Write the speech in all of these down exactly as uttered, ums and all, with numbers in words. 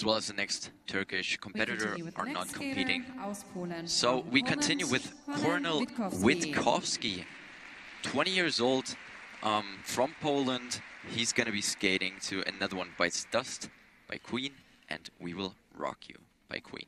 as well as the next Turkish competitor are not competing. Poland, So we continue with Kornel Witkowski, twenty years old, um, from Poland. He's going to be skating to Another One Bites Dust by Queen, and We Will Rock You by Queen.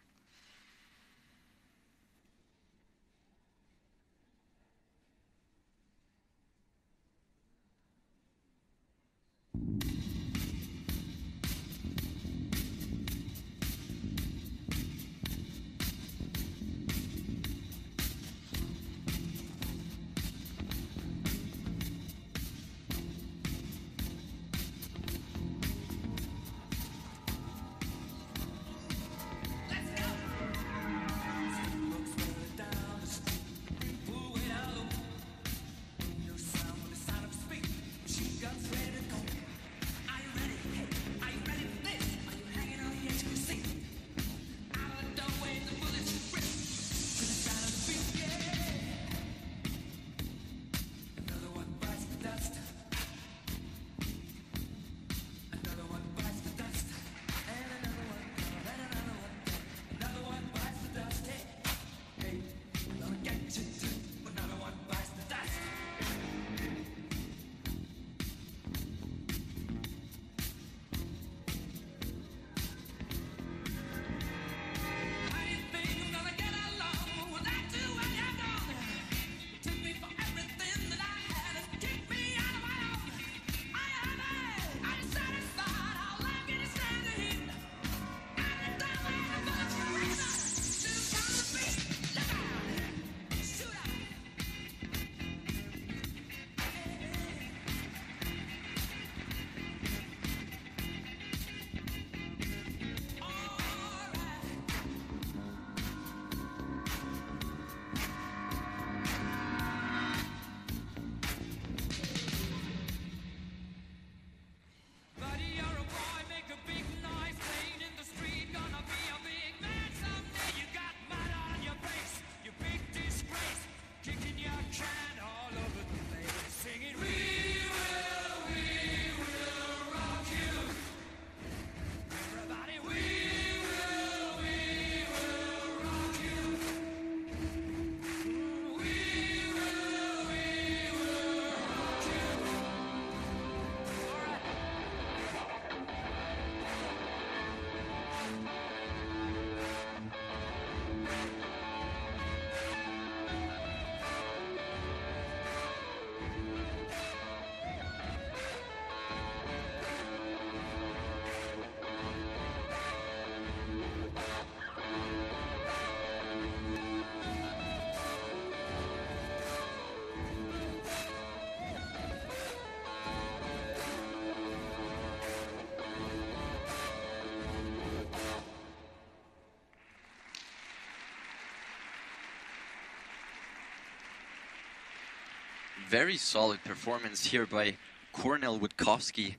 Very solid performance here by Kornel Witkowski.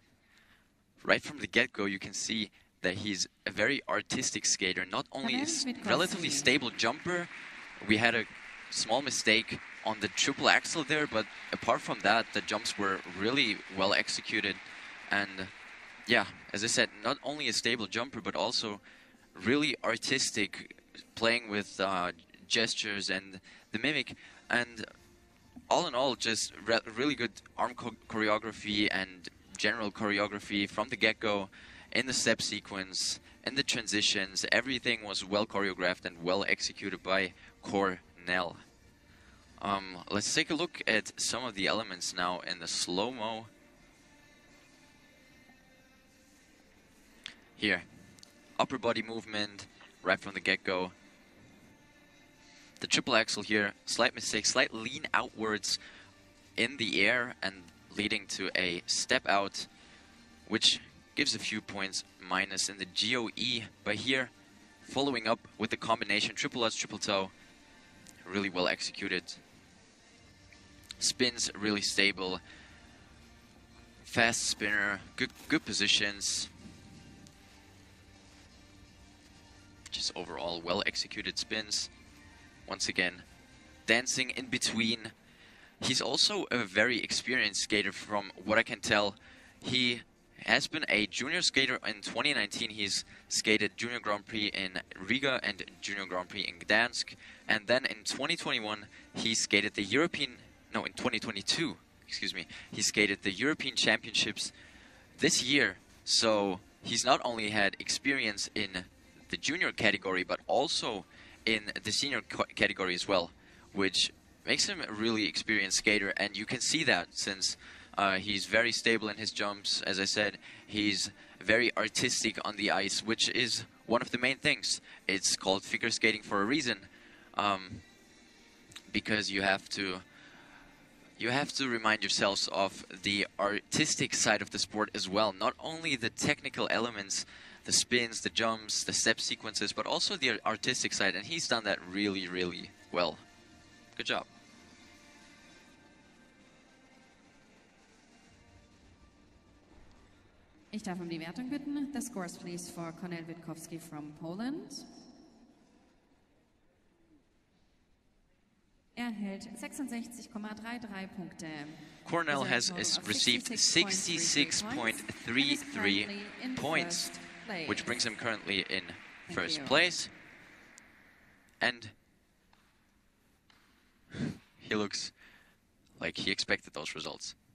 Right from the get-go, you can see that he's a very artistic skater. Not only is relatively stable jumper, we had a small mistake on the triple axel there, but apart from that, the jumps were really well executed. And yeah, as I said, not only a stable jumper, but also really artistic, playing with uh, gestures and the mimic. And all in all, just re really good arm cho choreography and general choreography from the get-go, in the step sequence, in the transitions. Everything was well choreographed and well executed by Kornel. Um, let's take a look at some of the elements now in the slow-mo. Here, upper body movement right from the get-go. The triple axel here, slight mistake, slight lean outwards in the air and leading to a step out, which gives a few points minus in the G O E. But here, following up with the combination triple Lutz, triple toe, really well executed. Spins really stable, fast spinner, good good positions. Just overall well executed spins. Once again, dancing in between. He's also a very experienced skater from what I can tell. He has been a junior skater in twenty nineteen. He's skated Junior Grand Prix in Riga and Junior Grand Prix in Gdansk. And then in twenty twenty-one, he skated the European, no, in twenty twenty-two, excuse me, he skated the European Championships this year. So he's not only had experience in the junior category, but also in the senior category as well, which makes him a really experienced skater. And you can see that since uh, he's very stable in his jumps. As I said, he's very artistic on the ice, which is one of the main things. It's called figure skating for a reason, um, because you have to you have to remind yourselves of the artistic side of the sport as well. Not only the technical elements, the spins, the jumps, the step sequences, but also the artistic side, and he's done that really, really well. Good job. Ich darf um die Wertung bitten. The scores, please, for Kornel Witkowski from Poland. Er hält sechsundsechzig Komma dreiunddreißig Punkte. Kornel has received sixty-six point three three points, which brings him currently in first place. And he looks like he expected those results.